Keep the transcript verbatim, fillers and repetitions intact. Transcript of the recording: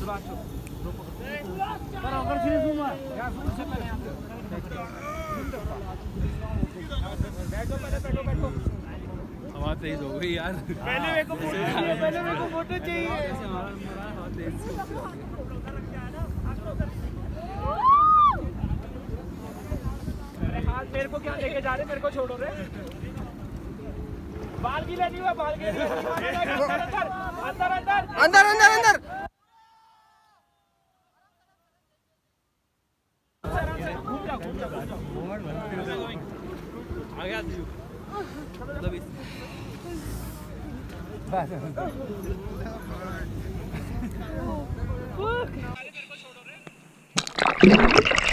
हवा तेज हो गई यार। पहले मेरे को फोटो चाहिए, पहले मेरे को फोटो चाहिए। अरे हाथ मेरे को क्या लेके जा रहे, मेरे को छोड़ो रे। बाल की लेनी हुआ, बाल की अंदर अंदर अंदर अंदर अंदर घूम जा घूम जा आ गया मतलब